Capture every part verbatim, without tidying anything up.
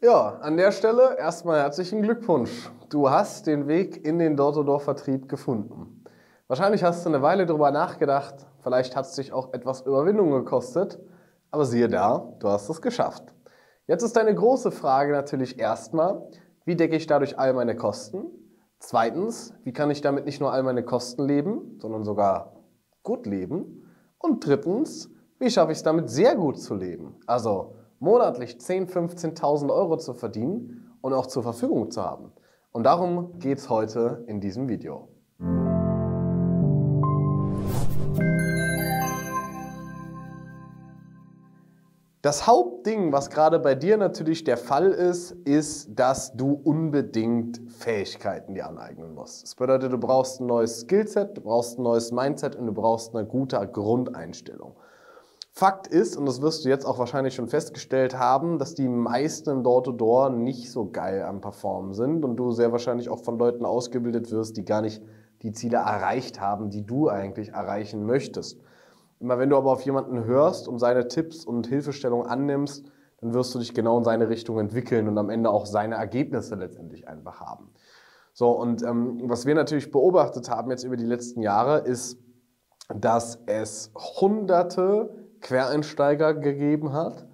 Ja, an der Stelle erstmal herzlichen Glückwunsch. Du hast den Weg in den Door-to-Door-Vertrieb gefunden. Wahrscheinlich hast du eine Weile darüber nachgedacht, vielleicht hat es dich auch etwas Überwindung gekostet, aber siehe da, du hast es geschafft. Jetzt ist deine große Frage natürlich erstmal, wie decke ich dadurch all meine Kosten? Zweitens, wie kann ich damit nicht nur all meine Kosten leben, sondern sogar gut leben? Und drittens, wie schaffe ich es damit sehr gut zu leben? Also monatlich zehntausend, fünfzehntausend Euro zu verdienen und auch zur Verfügung zu haben. Und darum geht es heute in diesem Video. Das Hauptding, was gerade bei dir natürlich der Fall ist, ist, dass du unbedingt Fähigkeiten dir aneignen musst. Das bedeutet, du brauchst ein neues Skillset, du brauchst ein neues Mindset und du brauchst eine gute Grundeinstellung. Fakt ist, und das wirst du jetzt auch wahrscheinlich schon festgestellt haben, dass die meisten im Door-to-Door nicht so geil am Performen sind und du sehr wahrscheinlich auch von Leuten ausgebildet wirst, die gar nicht die Ziele erreicht haben, die du eigentlich erreichen möchtest. Immer wenn du aber auf jemanden hörst und seine Tipps und Hilfestellung annimmst, dann wirst du dich genau in seine Richtung entwickeln und am Ende auch seine Ergebnisse letztendlich einfach haben. So, und ähm, was wir natürlich beobachtet haben jetzt über die letzten Jahre, ist, dass es hunderte Quereinsteiger gegeben hat,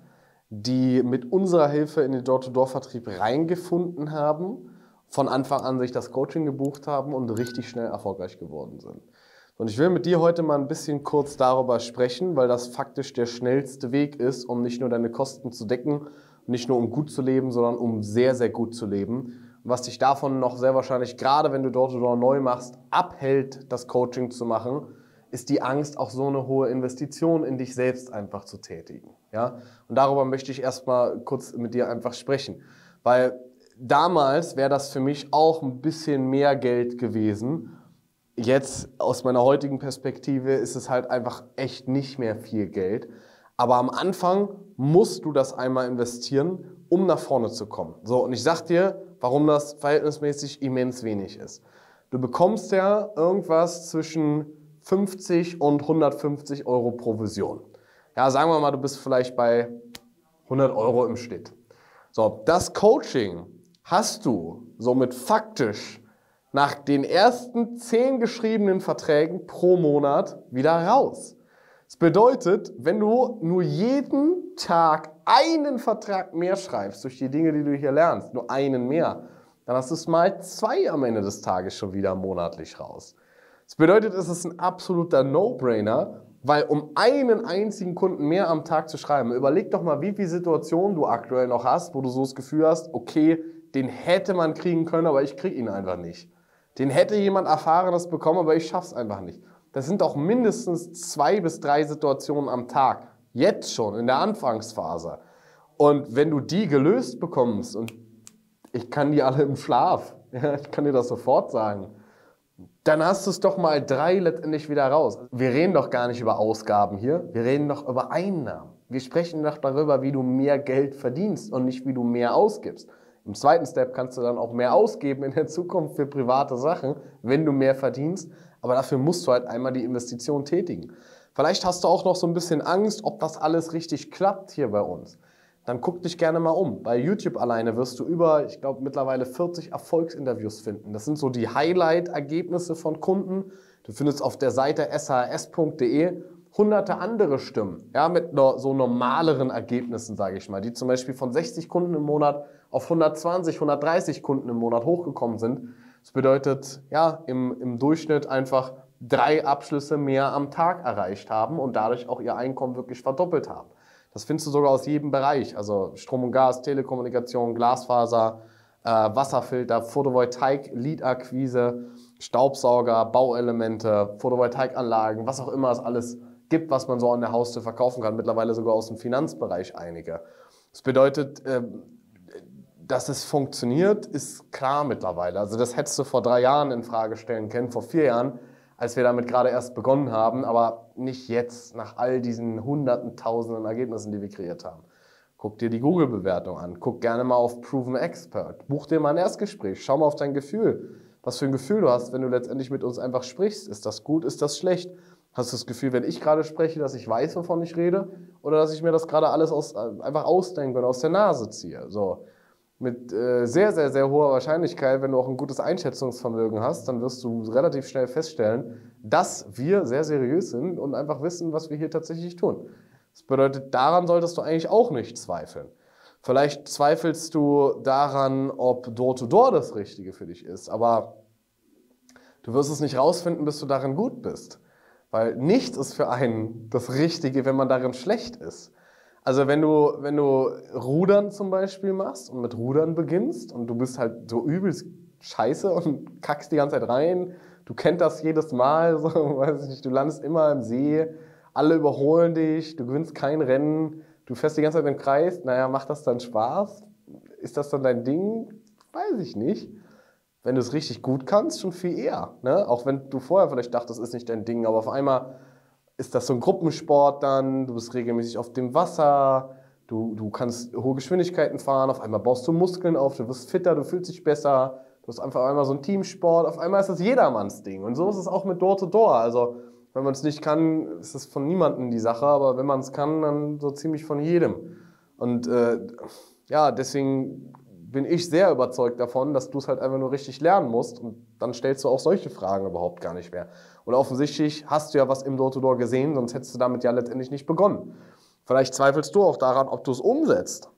die mit unserer Hilfe in den Door-to-Door-Vertrieb reingefunden haben, von Anfang an sich das Coaching gebucht haben und richtig schnell erfolgreich geworden sind. Und ich will mit dir heute mal ein bisschen kurz darüber sprechen, weil das faktisch der schnellste Weg ist, um nicht nur deine Kosten zu decken, nicht nur um gut zu leben, sondern um sehr, sehr gut zu leben. Und was dich davon noch sehr wahrscheinlich, gerade wenn du Door-to-Door neu machst, abhält, das Coaching zu machen, ist die Angst, auch so eine hohe Investition in dich selbst einfach zu tätigen. Ja? Und darüber möchte ich erstmal kurz mit dir einfach sprechen. Weil damals wäre das für mich auch ein bisschen mehr Geld gewesen. Jetzt aus meiner heutigen Perspektive ist es halt einfach echt nicht mehr viel Geld. Aber am Anfang musst du das einmal investieren, um nach vorne zu kommen. So, und ich sag dir, warum das verhältnismäßig immens wenig ist. Du bekommst ja irgendwas zwischen fünfzig und hundertfünfzig Euro Provision. Ja, sagen wir mal, du bist vielleicht bei hundert Euro im Schnitt. So, das Coaching hast du somit faktisch nach den ersten zehn geschriebenen Verträgen pro Monat wieder raus. Das bedeutet, wenn du nur jeden Tag einen Vertrag mehr schreibst, durch die Dinge, die du hier lernst, nur einen mehr, dann hast du es mal zwei am Ende des Tages schon wieder monatlich raus. Das bedeutet, es ist ein absoluter No-Brainer, weil um einen einzigen Kunden mehr am Tag zu schreiben, überleg doch mal, wie viele Situationen du aktuell noch hast, wo du so das Gefühl hast, okay, den hätte man kriegen können, aber ich kriege ihn einfach nicht. Den hätte jemand Erfahrenes bekommen, aber ich schaff's einfach nicht. Das sind auch mindestens zwei bis drei Situationen am Tag, jetzt schon in der Anfangsphase. Und wenn du die gelöst bekommst, und ich kann die alle im Schlaf, ja, ich kann dir das sofort sagen, dann hast du es doch mal drei letztendlich wieder raus. Wir reden doch gar nicht über Ausgaben hier, wir reden doch über Einnahmen. Wir sprechen doch darüber, wie du mehr Geld verdienst und nicht, wie du mehr ausgibst. Im zweiten Step kannst du dann auch mehr ausgeben in der Zukunft für private Sachen, wenn du mehr verdienst. Aber dafür musst du halt einmal die Investition tätigen. Vielleicht hast du auch noch so ein bisschen Angst, ob das alles richtig klappt hier bei uns. Dann guck dich gerne mal um. Bei YouTube alleine wirst du über, ich glaube, mittlerweile vierzig Erfolgsinterviews finden. Das sind so die Highlight-Ergebnisse von Kunden. Du findest auf der Seite s h s punkt d e hunderte andere Stimmen, ja, mit so normaleren Ergebnissen, sage ich mal, die zum Beispiel von sechzig Kunden im Monat auf hundertzwanzig, hundertdreißig Kunden im Monat hochgekommen sind. Das bedeutet, ja, im, im Durchschnitt einfach drei Abschlüsse mehr am Tag erreicht haben und dadurch auch ihr Einkommen wirklich verdoppelt haben. Das findest du sogar aus jedem Bereich, also Strom und Gas, Telekommunikation, Glasfaser, äh, Wasserfilter, Photovoltaik, Lead-Akquise, Staubsauger, Bauelemente, Photovoltaikanlagen, was auch immer es alles gibt, was man so an der Haustür verkaufen kann, mittlerweile sogar aus dem Finanzbereich einige. Das bedeutet, äh, dass es funktioniert, ist klar mittlerweile. Also das hättest du vor drei Jahren in Frage stellen können, vor vier Jahren, als wir damit gerade erst begonnen haben, aber nicht jetzt, nach all diesen hunderten, tausenden Ergebnissen, die wir kreiert haben. Guck dir die Google-Bewertung an, guck gerne mal auf Proven Expert, buch dir mal ein Erstgespräch, schau mal auf dein Gefühl, was für ein Gefühl du hast, wenn du letztendlich mit uns einfach sprichst. Ist das gut, ist das schlecht? Hast du das Gefühl, wenn ich gerade spreche, dass ich weiß, wovon ich rede, oder dass ich mir das gerade alles aus, einfach ausdenke und aus der Nase ziehe? So. mit äh, sehr, sehr, sehr hoher Wahrscheinlichkeit, wenn du auch ein gutes Einschätzungsvermögen hast, dann wirst du relativ schnell feststellen, dass wir sehr seriös sind und einfach wissen, was wir hier tatsächlich tun. Das bedeutet, daran solltest du eigentlich auch nicht zweifeln. Vielleicht zweifelst du daran, ob Door-to-Door das Richtige für dich ist, aber du wirst es nicht rausfinden, bis du darin gut bist. Weil nichts ist für einen das Richtige, wenn man darin schlecht ist. Also wenn du, wenn du Rudern zum Beispiel machst und mit Rudern beginnst und du bist halt so übelst scheiße und kackst die ganze Zeit rein, du kennst das jedes Mal, so, weiß ich nicht, du landest immer im See, alle überholen dich, du gewinnst kein Rennen, du fährst die ganze Zeit im Kreis, naja, macht das dann Spaß? Ist das dann dein Ding? Weiß ich nicht. Wenn du es richtig gut kannst, schon viel eher. Ne? Auch wenn du vorher vielleicht dachtest, das ist nicht dein Ding, aber auf einmal ist das so ein Gruppensport dann, du bist regelmäßig auf dem Wasser, du, du kannst hohe Geschwindigkeiten fahren, auf einmal baust du Muskeln auf, du wirst fitter, du fühlst dich besser, du hast einfach einmal so ein Teamsport, auf einmal ist das jedermanns Ding. Und so ist es auch mit Door-to-Door. Also wenn man es nicht kann, ist es von niemandem die Sache, aber wenn man es kann, dann so ziemlich von jedem. Und äh, ja, deswegen bin ich sehr überzeugt davon, dass du es halt einfach nur richtig lernen musst und dann stellst du auch solche Fragen überhaupt gar nicht mehr. Und offensichtlich hast du ja was im Door-to-Door gesehen, sonst hättest du damit ja letztendlich nicht begonnen. Vielleicht zweifelst du auch daran, ob du es umsetzt.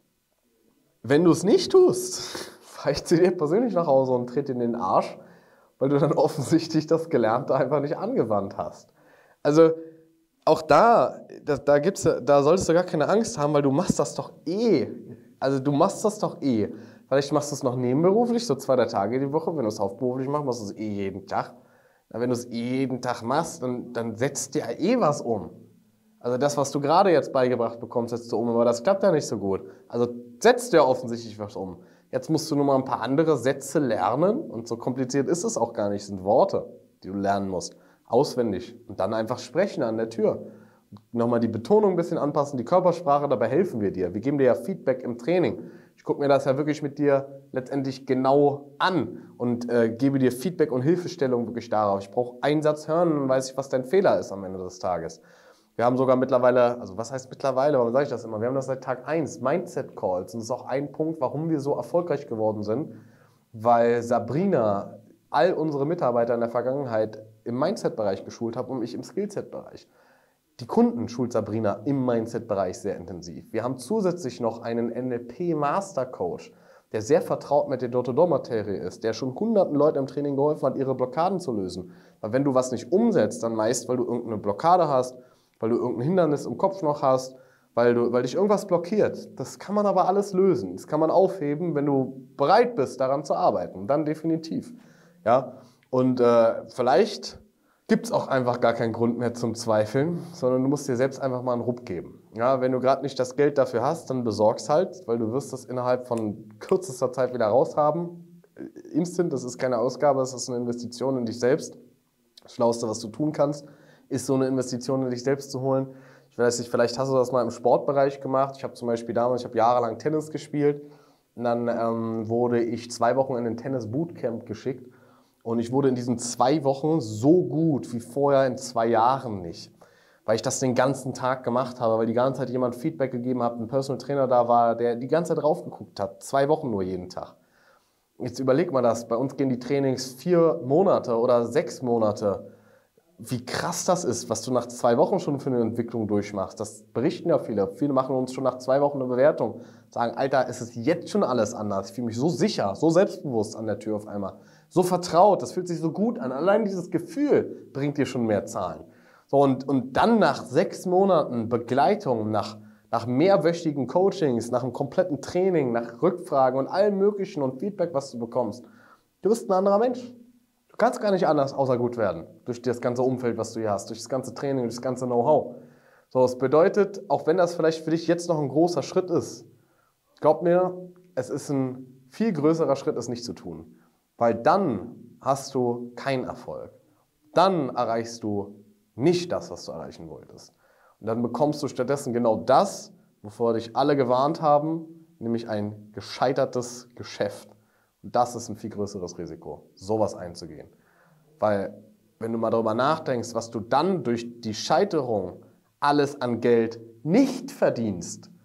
Wenn du es nicht tust, fahr ich zu dir persönlich nach Hause und trete in den Arsch, weil du dann offensichtlich das Gelernte einfach nicht angewandt hast. Also auch da, da, da, gibt's, da solltest du gar keine Angst haben, weil du machst das doch eh. Also du machst das doch eh. Vielleicht machst du es noch nebenberuflich, so zwei, drei Tage die Woche. Wenn du es hauptberuflich machst, machst du es eh jeden Tag. Na, wenn du es eh jeden Tag machst, dann, dann setzt dir eh was um. Also das, was du gerade jetzt beigebracht bekommst, setzt du um, aber das klappt ja nicht so gut. Also setzt du ja offensichtlich was um. Jetzt musst du nur mal ein paar andere Sätze lernen und so kompliziert ist es auch gar nicht. Es sind Worte, die du lernen musst, auswendig und dann einfach sprechen an der Tür. Nochmal die Betonung ein bisschen anpassen, die Körpersprache, dabei helfen wir dir. Wir geben dir ja Feedback im Training. Ich gucke mir das ja wirklich mit dir letztendlich genau an und äh, gebe dir Feedback und Hilfestellung wirklich darauf. Ich brauche einen Satz hören und dann weiß ich, was dein Fehler ist am Ende des Tages. Wir haben sogar mittlerweile, also was heißt mittlerweile, warum sage ich das immer? Wir haben das seit Tag eins, Mindset Calls. Und das ist auch ein Punkt, warum wir so erfolgreich geworden sind, weil Sabrina all unsere Mitarbeiter in der Vergangenheit im Mindset-Bereich geschult hat und ich im Skillset-Bereich. Die Kunden schult Sabrina im Mindset-Bereich sehr intensiv. Wir haben zusätzlich noch einen N L P-Master-Coach, der sehr vertraut mit der Door-to-Door-Materie ist, der schon hunderten Leuten im Training geholfen hat, ihre Blockaden zu lösen. Weil wenn du was nicht umsetzt, dann meist, weil du irgendeine Blockade hast, weil du irgendein Hindernis im Kopf noch hast, weil, du, weil dich irgendwas blockiert. Das kann man aber alles lösen. Das kann man aufheben, wenn du bereit bist, daran zu arbeiten. Dann definitiv. Ja? Und äh, vielleicht gibt es auch einfach gar keinen Grund mehr zum Zweifeln, sondern du musst dir selbst einfach mal einen Ruck geben. Ja, wenn du gerade nicht das Geld dafür hast, dann besorg's halt, weil du wirst das innerhalb von kürzester Zeit wieder raushaben. Instant, das ist keine Ausgabe, das ist eine Investition in dich selbst. Das Schlauste, was du tun kannst, ist so eine Investition in dich selbst zu holen. Ich weiß nicht, vielleicht hast du das mal im Sportbereich gemacht. Ich habe zum Beispiel damals, ich habe jahrelang Tennis gespielt und dann ähm, wurde ich zwei Wochen in ein Tennis-Bootcamp geschickt. Und ich wurde in diesen zwei Wochen so gut wie vorher in zwei Jahren nicht. Weil ich das den ganzen Tag gemacht habe, weil die ganze Zeit jemand Feedback gegeben hat, ein Personal Trainer da war, der die ganze Zeit drauf geguckt hat. Zwei Wochen nur jeden Tag. Jetzt überleg mal das, bei uns gehen die Trainings vier Monate oder sechs Monate. Wie krass das ist, was du nach zwei Wochen schon für eine Entwicklung durchmachst. Das berichten ja viele. Viele machen uns schon nach zwei Wochen eine Bewertung. Sagen, Alter, es ist jetzt schon alles anders. Ich fühle mich so sicher, so selbstbewusst an der Tür auf einmal. So vertraut, das fühlt sich so gut an. Allein dieses Gefühl bringt dir schon mehr Zahlen. So, und, und dann nach sechs Monaten Begleitung, nach, nach mehrwöchigen Coachings, nach einem kompletten Training, nach Rückfragen und allem Möglichen und Feedback, was du bekommst, du bist ein anderer Mensch. Du kannst gar nicht anders außer gut werden. Durch das ganze Umfeld, was du hier hast, durch das ganze Training, durch das ganze Know-how. So, das bedeutet, auch wenn das vielleicht für dich jetzt noch ein großer Schritt ist, glaub mir, es ist ein viel größerer Schritt, es nicht zu tun. Weil dann hast du keinen Erfolg. Dann erreichst du nicht das, was du erreichen wolltest. Und dann bekommst du stattdessen genau das, wovor dich alle gewarnt haben, nämlich ein gescheitertes Geschäft. Und das ist ein viel größeres Risiko, sowas einzugehen. Weil, wenn du mal darüber nachdenkst, was du dann durch die Scheiterung alles an Geld nicht verdienst,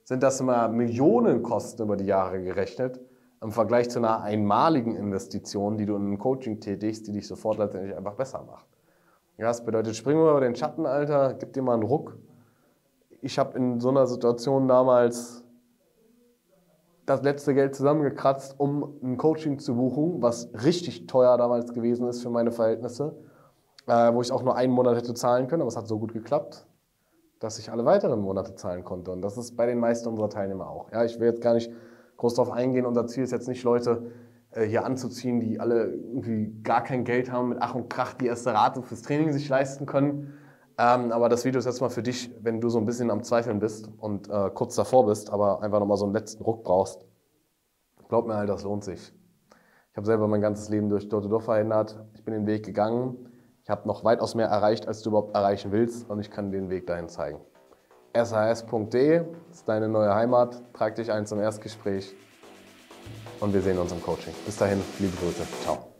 sind das immer Millionenkosten über die Jahre gerechnet, im Vergleich zu einer einmaligen Investition, die du in ein Coaching tätigst, die dich sofort letztendlich einfach besser macht. Ja, das bedeutet, spring mal über den Schatten, Alter, gib dir mal einen Ruck. Ich habe in so einer Situation damals das letzte Geld zusammengekratzt, um ein Coaching zu buchen, was richtig teuer damals gewesen ist für meine Verhältnisse, äh, wo ich auch nur einen Monat hätte zahlen können, aber es hat so gut geklappt, dass ich alle weiteren Monate zahlen konnte. Und das ist bei den meisten unserer Teilnehmer auch. Ja, ich will jetzt gar nicht groß darauf eingehen. Unser Ziel ist jetzt nicht, Leute äh, hier anzuziehen, die alle irgendwie gar kein Geld haben, mit Ach und Krach die erste Rate fürs Training sich leisten können. Ähm, aber das Video ist jetzt mal für dich, wenn du so ein bisschen am Zweifeln bist und äh, kurz davor bist, aber einfach nochmal so einen letzten Ruck brauchst. Glaub mir halt, das lohnt sich. Ich habe selber mein ganzes Leben durch Door-to-Door verhindert. Ich bin den Weg gegangen. Ich habe noch weitaus mehr erreicht, als du überhaupt erreichen willst, und ich kann den Weg dahin zeigen. S H S punkt de ist deine neue Heimat. Trag dich ein zum Erstgespräch und wir sehen uns im Coaching. Bis dahin, liebe Grüße. Ciao.